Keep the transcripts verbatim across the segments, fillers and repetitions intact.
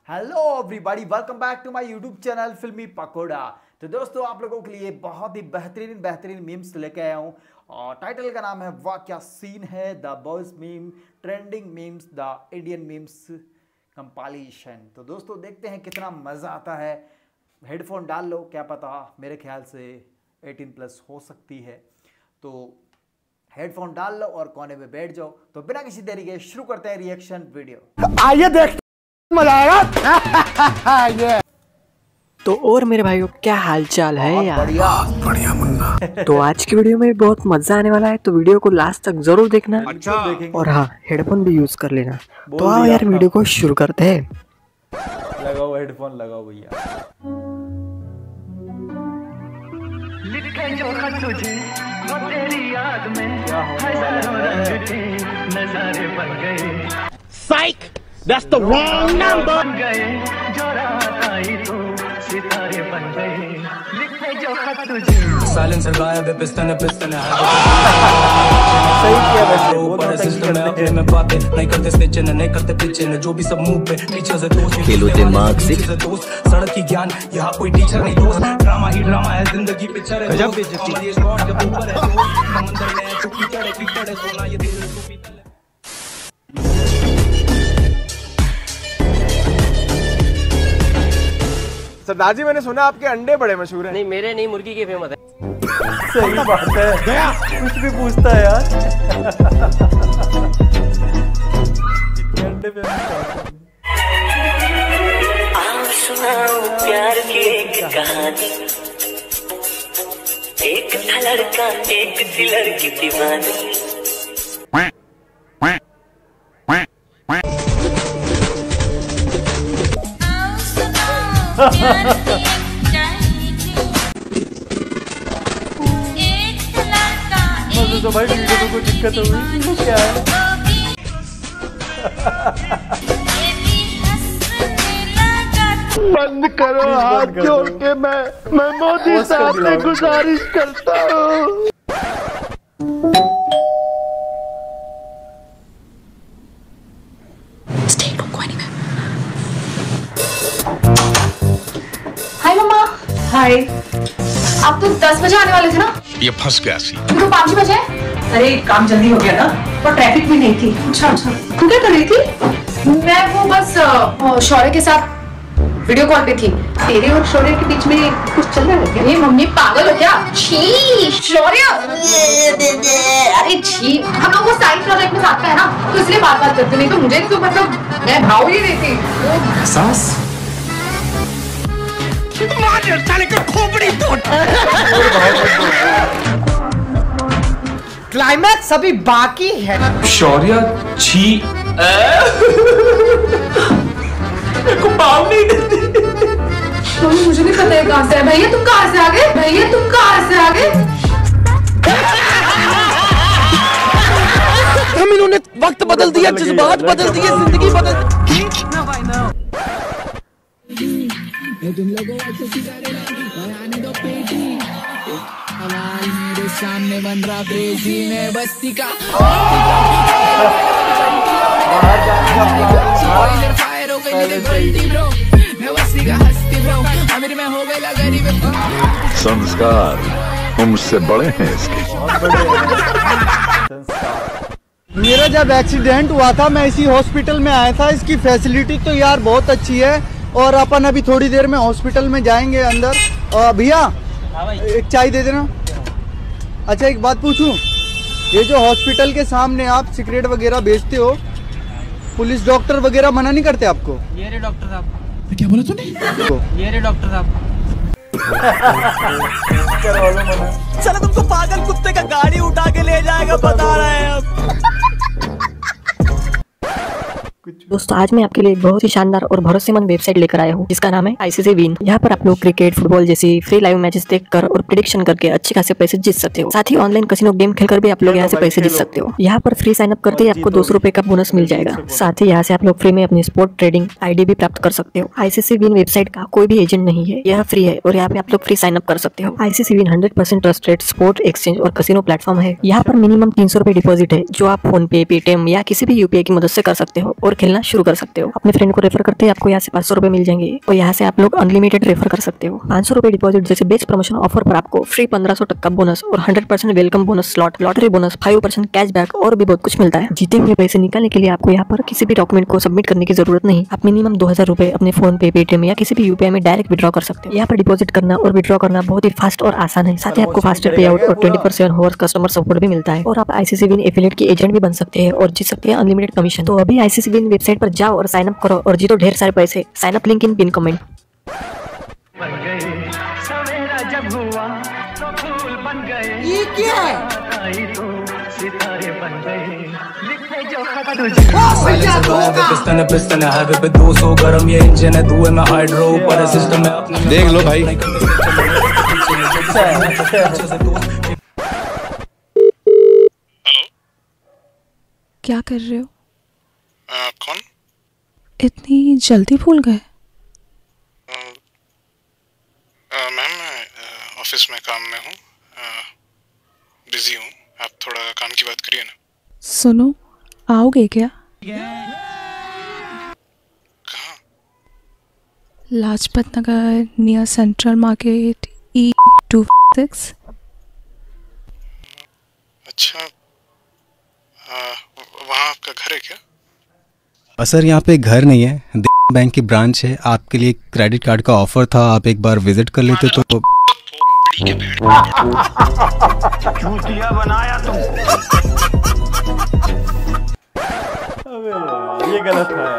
Hello everybody, welcome back to my YouTube channel Filmy Pakoda. तो दोस्तों, आप लोगों के लिए बहुत ही बेहतरीन बेहतरीन मीम्स लेके आया हूँ और टाइटल का नाम है वाह क्या सीन है, the boys meme trending memes the Indian memes compilation. तो दोस्तों, देखते हैं कितना मज़ा आता है। हेडफोन डाल लो, क्या पता मेरे ख्याल से अठारह प्लस हो सकती है। तो हेडफोन डाल लो और कोने में बैठ जाओ। तो बिना किसी देरी के शुरू करते हैं रिएक्शन वीडियो। आइए देख मजा आएगा। ये तो और मेरे भाइयों, क्या हालचाल है यार? बढ़िया बढ़िया मुन्ना। तो आज की वीडियो में बहुत मजा आने वाला है, तो वीडियो को लास्ट तक जरूर देखना। अच्छा देखेंगे। और हाँ, हेडफोन भी यूज कर लेना। बोल तो आओ दिया यार, था। वीडियो को शुरू करते हैं। लगाओ हेडफोन, लगाओ भैया। लिखे जो खत तुझे वो तेरी याद में क्या हो हजारों रंग के नजारे बन गए। Psych that's the wrong number. बन गए जो रात आई तो सितारे बन गए। लिखे जो खत तुझे साइलेंसर गायब है, पिस्टन है पिस्टन है। सही किया वैसे, वो पर तो सिस्टम में करते अपने हैं। में बातें नहीं करते, स्निचिंग नहीं करते पिचिंग, जो भी सब मुंह पे पीछे से दोस्त खेलो दिमाग से। पीछे से दोस्त सड़क की ज्ञान, यहाँ कोई टीचर नहीं दोस्त। ड्रामा ही ड्रामा है, जिंदगी पिक्चर है। गजब बेइज्जती। कॉमेडी स्पॉट के ऊपर है दोस्त, समंदर में है चुप्पी चढ़े की चढ़े सोना ये दिल को पीतल है। सरदार जी, मैंने सुना आपके अंडे बड़े मशहूर हैं। नहीं, मेरे नहीं, मुर्गी की फेमस है। सही बात है, गया कुछ भी पूछता है यार। इतने अंडे पे आओ सुनाओ प्यार की एक कहानी। एक था लड़का, एक थी लड़की दीवानी। मुझे तो भाई वीडियो में कोई दिक्कत हुई क्या है? बंद करो, हाथ कर जोड़ दो। के मैं मैं मोदी पोस्ट कर साहब से दिलाओ। गुजारिश करता हूँ। हाय मम्मा। हाय। आप तो दस बजे आने वाले थे ना? ये फंस गया सी। तो पाँच ही बजे। अरे काम जल्दी हो गया ना, पर ट्रैफिक भी नहीं थी। अच्छा अच्छा। तू क्या कर रही थी? मैं वो बस अ, शौर्य के साथ वीडियो कॉल पे थी। तेरे और शौर्य के बीच में कुछ चल रहा है क्या? ये मम्मी पागल हो क्या? छी शौर्य। अरे छी, हम लोग वो साइंस प्रोजेक्ट में साथ में है ना, तो इसलिए बात बात करते। नहीं तो मुझे तो मतलब मैं भाव ही नहीं थी। वो सास क्लाइमैक्स अभी बाकी है। शौर्य छी को पाव नहीं देती। मम्मी मुझे नहीं पता है कहाँ से है। भैया तुम कहाँ से आ गए? भैया तुम कहाँ से आ गए? हम इन्होंने वक्त बदल दिया, जज्बात बदल दिए, जिंदगी बदल। संस्कार उम्र बड़े हैं इसके। मेरा जब एक्सीडेंट हुआ था, मैं इसी हॉस्पिटल में आया था। इसकी फैसिलिटी तो यार बहुत अच्छी है। और अपन अभी थोड़ी देर में हॉस्पिटल में जाएंगे अंदर। और भैया एक चाय दे देना। अच्छा एक बात पूछूं, ये जो हॉस्पिटल के सामने आप सिगरेट वगैरह बेचते हो, पुलिस डॉक्टर वगैरह मना नहीं करते आपको? ये रे डॉक्टर साहब, क्या बोला तूने? ये रे डॉक्टर साहब। करवा लो मना। चलो तुमको पागल कुत्ते का गाड़ी उठा के ले जाएगा, बता रहे हैं अब। दोस्तों, आज मैं आपके लिए एक बहुत ही शानदार और भरोसेमंद वेबसाइट लेकर आया हूँ, जिसका नाम है आईसीसी विन। यहाँ पर आप लोग क्रिकेट, फुटबॉल जैसी फ्री लाइव मैचेस देखकर और प्रेडिक्शन करके अच्छे खासे पैसे जीत सकते हो। साथ ही ऑनलाइन कैसीनो गेम खेलकर भी आप लोग यहाँ से पैसे जीत सकते हो। यहाँ पर फ्री साइन अप करते ही आपको दो सौ रुपए का बोनस मिल जाएगा। साथ ही यहाँ से आप लोग फ्री में अपनी स्पोर्ट ट्रेडिंग आईडी भी प्राप्त कर सकते हो। आईसीसी विन वेबसाइट का कोई भी एजेंट नहीं है, यह फ्री है और यहाँ पे आप लोग फ्री साइन अप कर सकते हो। ICC win hundred percent trusted sport exchange और कैसीनो प्लेटफॉर्म है। यहाँ पर मिनिमम तीन सौ रुपए डिपॉजिट है, जो आप फोन पे, पेटीएम या किसी भी यूपीआई की मदद से कर सकते हो। और खेलना शुरू कर सकते हो। अपने फ्रेंड को रेफर करते हैं आपको यहाँ से पाँच सौ रुपए मिल जाएंगे और यहाँ से आप लोग अनलिमिटेड रेफर कर सकते हो। पाँच सौ रुपए डिपॉजिट जैसे बेस्ट प्रमोशन ऑफर पर आपको फ्री पंद्रह सौ तक का बोनस और hundred percent welcome bonus slot, lottery bonus, five percent cashback और भी बहुत कुछ मिलता है। जीते हुए पैसे निकालने के लिए आपको यहाँ पर किसी भी डॉक्यूमेंट को सबमिट करने की जरूरत नहीं। आप मिनिमम दो हजार रुपए अपने फोन पे, पेटीएम या किसी भी यूपीआई में डायरेक्ट विड्रॉ कर सकते हो। यहाँ पर डिपॉजिट करना और विड्रॉ करना बहुत ही फास्ट और आसान है। साथ ही आपको फास्टर पे आउट और twenty four seven hours customer support भी मिलता है और आप आईसीसी विन एफिलिएट के एजेंट भी बन सकते हैं और जीत सकते हैं अनलिमिटेड कमीशन। तो अभी आईसीसी विन वेबसाइट पर जाओ और साइन अप करो और जीतो ढेर सारे पैसे। Sign up link in pin comment. बन गए सवेरा जब हुआ तो फूल बन गए। ये क्या है? आई तो सितारे बन गए। लिखे जो खत पिस्टन है पिस्टन है हाईवे पे दो सौ गरम ये इंजन है धुएं में हाइड्रो ऊपर सिस्टम है अपने देख लो भाई। क्या कर रहे हो? आ, कौन? इतनी जल्दी भूल गए? मैम मैं ऑफिस में काम में हूँ, बिजी हूँ। आप थोड़ा काम की बात करिए ना। सुनो, आओगे क्या? कहाँ? Lajpat Nagar near central market E two six. अच्छा, वहाँ आपका घर है क्या? सर यहाँ पे घर नहीं है, बैंक की ब्रांच है। आपके लिए क्रेडिट कार्ड का ऑफर था, आप एक बार विजिट कर लेते तो। चूतिया बनाया तुम। अबे ये गलत है।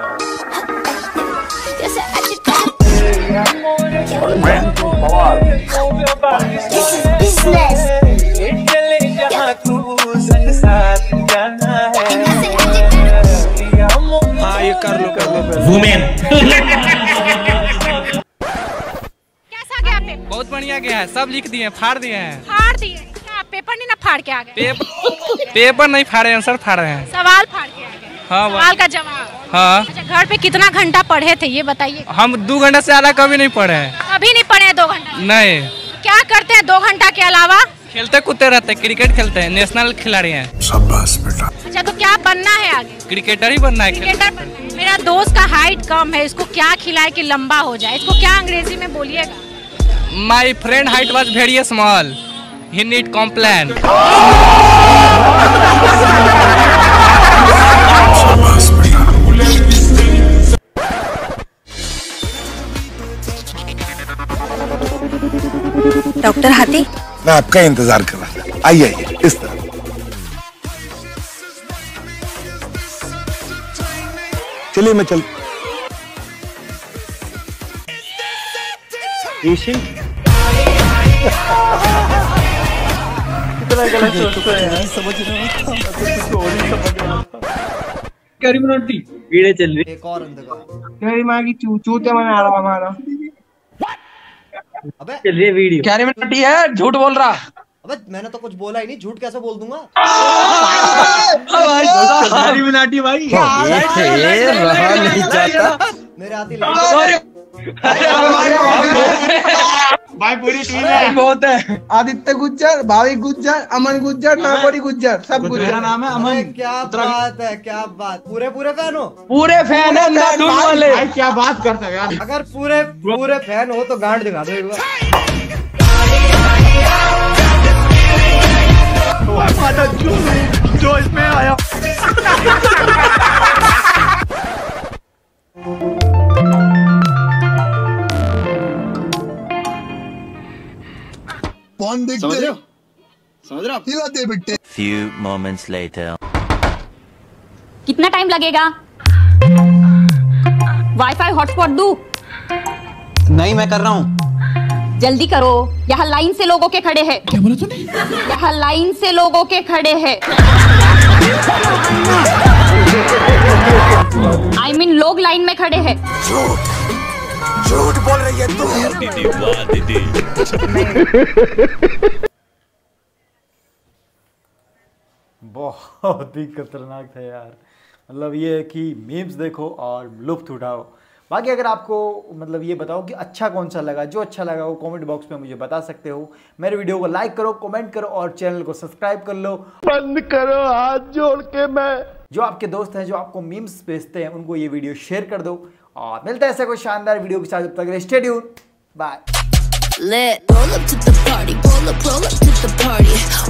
हाँ ये कर लो कर लो वुमेन। कैसा गया पेपर? बहुत बढ़िया गया है, सब लिख दिए, फाड़ दिए हैं। फाड़ दिए? क्या पेपर नहीं ना फाड़ के आ गए? पेपर पेपर नहीं फाड़े, आंसर फाड़ रहे हैं। सवाल फाड़ के आ गए? हाँ सवाल का जवाब। हाँ। अच्छा, घर पे कितना घंटा पढ़े थे ये बताइए। हम दो घंटा से ज्यादा कभी नहीं पढ़े हैं। अभी नहीं पढ़े दो घंटा? नहीं। क्या करते हैं दो घंटा के अलावा? खेलते कूदते रहते, क्रिकेट खेलते हैं, नेशनल खिलाड़ी हैं। शाबाश बेटा। अच्छा तो क्या बनना है आगे? क्रिकेटर ही बनना है। क्रिकेटर बनना है। मेरा दोस्त का हाइट कम है, इसको क्या खिलाए कि लंबा हो जाए? इसको क्या अंग्रेजी में बोलिएगा? My friend height was very small, he need complain. Doctor हाथी, मैं आपका इंतजार कर रहा था। आइए आइए इस तरह। चलिए मैं चल। कितना गलत सोचता है यार, समझ नहीं आता। कुछ और ही समझ में आता। करीमनोटी वीडियो चल रही। एक और अंधका मेरी माँ की चू चूते में आ रहा हमारा। अबे चल रही वीडियो। करीमनोटी है, झूठ बोल रहा। अबे मैंने तो कुछ बोला ही नहीं, झूठ कैसे बोल दूंगा? करीमनोटी भाई रहा नहीं जाता मेरे हाथी भाई पूरी टीम है। बहुत है। आदित्य गुज्जर, भावी गुज्जर, अमन गुज्जर, नागौरी गुज्जर, सब गुज्जर। नाम है अमन। क्या बात है, क्या बात। पूरे पूरे फैन हो? पूरे फैन है अंधाधुन वाले। भाई क्या बात करते हो यार। अगर पूरे पूरे फैन हो तो गांड दिखा दो एक बार। जो इसमें आया। कौन देख समझ रहे हो? समझ रहे हो? हिला दे बेटे। Few moments later. कितना टाइम लगेगा? वाईफाई हॉटस्पॉट दूं? नहीं मैं कर रहा हूँ। जल्दी करो, यहाँ लाइन से लोगों के खड़े हैं। क्या बोला तूने? यहाँ लाइन से लोगों के खड़े हैं। आई I मीन mean, लोग लाइन में खड़े हैं। झूठ झूठ बोल रही है तू। दीदी वाह दीदी। बहुत ही खतरनाक था यार। मतलब ये है कि मीम्स देखो और लुत्फ उठाओ। बाकी अगर आपको मतलब ये बताओ कि अच्छा कौन सा लगा, जो अच्छा लगा वो कमेंट बॉक्स में मुझे बता सकते हो। मेरे वीडियो को लाइक करो, कमेंट करो और चैनल को सब्सक्राइब कर लो। बंद करो हाथ जोड़ के मैं जो आपके दोस्त हैं जो आपको मीम्स भेजते हैं उनको ये वीडियो शेयर कर दो और मिलता है ऐसे कोई शानदार वीडियो के साथ। जब तक stay tuned, bye. Lit. Roll up to the party, roll up, roll up to the party.